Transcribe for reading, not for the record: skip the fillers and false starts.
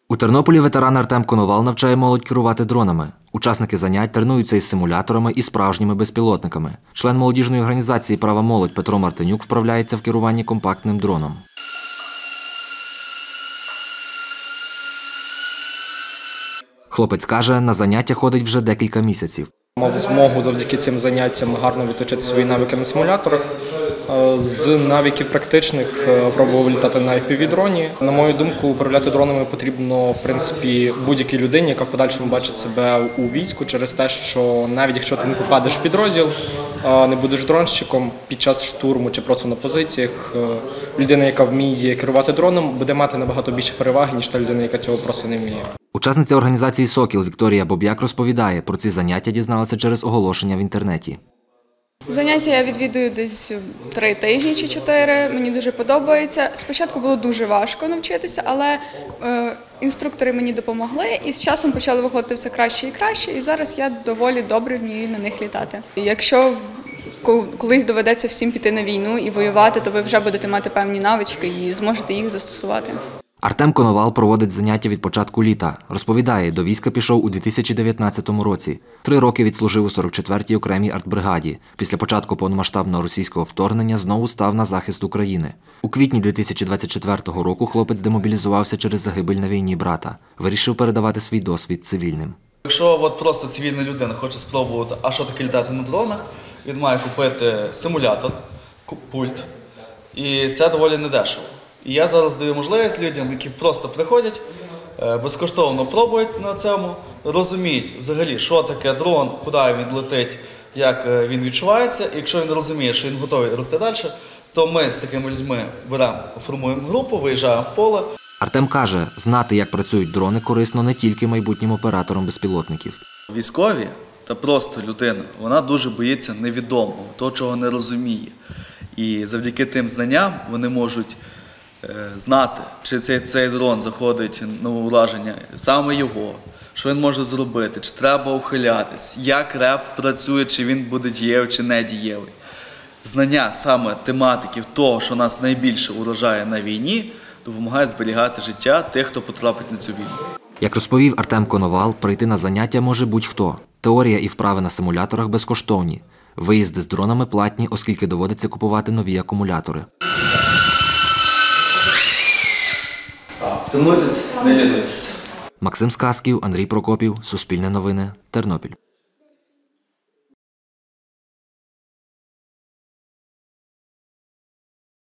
У Тернополі ветеран Артем Коновал навчає молодь керувати дронами. Учасники занять тренуються із симуляторами і справжніми безпілотниками. Член молодіжної організації «Права молодь» Петро Мартинюк вправляється в керуванні компактним дроном. Хлопець каже, на заняття ходить вже декілька місяців. Мав змогу завдяки цим заняттям гарно відточити свої навики на симуляторах. З навиків практичних пробував літати на FPV-дроні. На мою думку, управляти дронами потрібно, в принципі, будь-якій людині, яка в подальшому бачить себе у війську, через те, що навіть якщо ти не попадеш в підрозділ, не будеш дронщиком під час штурму чи просто на позиціях, людина, яка вміє керувати дроном, буде мати набагато більше переваги, ніж та людина, яка цього просто не вміє. Учасниця організації «Сокіл» Вікторія Боб'як розповідає, про ці заняття дізналася через оголошення в інтернеті. Заняття я відвідую десь 3 тижні чи 4, мені дуже подобається. Спочатку було дуже важко навчитися, але інструктори мені допомогли і з часом почали виходити все краще і краще, і зараз я доволі добре вмію на них літати. Якщо колись доведеться всім піти на війну і воювати, то ви вже будете мати певні навички і зможете їх застосувати. Артем Коновал проводить заняття від початку літа. Розповідає, до війська пішов у 2019 році. 3 роки відслужив у 44-й окремій артбригаді. Після початку повномасштабного російського вторгнення знову став на захист України. У квітні 2024 року хлопець демобілізувався через загибель на війні брата. Вирішив передавати свій досвід цивільним. Якщо просто цивільна людина хоче спробувати, а що таке літати на дронах, він має купити симулятор, пульт, і це доволі недешево. І я зараз даю можливість людям, які просто приходять, безкоштовно пробують на цьому, розуміють взагалі, що таке дрон, куди він летить, як він відчувається. І якщо він розуміє, що він готовий рости далі, то ми з такими людьми беремо, формуємо групу, виїжджаємо в поле. Артем каже, знати, як працюють дрони, корисно не тільки майбутнім операторам безпілотників. Військові та просто людина, вона дуже боїться невідомого, того, чого не розуміє. І завдяки тим знанням вони можуть знати, чи цей дрон заходить на ураження, саме його, що він може зробити, чи треба ухилятись, як РЕП працює, чи він буде дієвий, чи не дієвий. Знання саме тематиків того, що нас найбільше уражає на війні, допомагає зберігати життя тих, хто потрапить на цю війну. Як розповів Артем Коновал, прийти на заняття може будь-хто. Теорія і вправи на симуляторах безкоштовні. Виїзди з дронами платні, оскільки доводиться купувати нові акумулятори. Тренуйтесь, не лінуйтесь. Максим Сказків, Андрій Прокопів, Суспільне новини, Тернопіль.